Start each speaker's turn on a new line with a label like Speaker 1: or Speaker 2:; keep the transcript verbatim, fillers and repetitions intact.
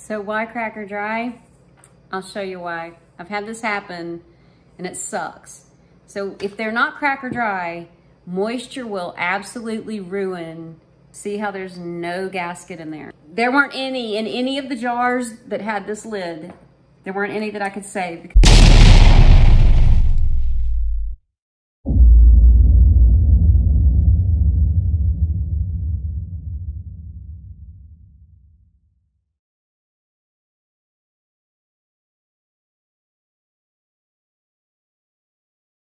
Speaker 1: So why cracker dry? I'll show you why. I've had this happen and it sucks. So if they're not cracker dry, moisture will absolutely ruin. See how there's no gasket in there? There weren't any in any of the jars that had this lid. There weren't any that I could save.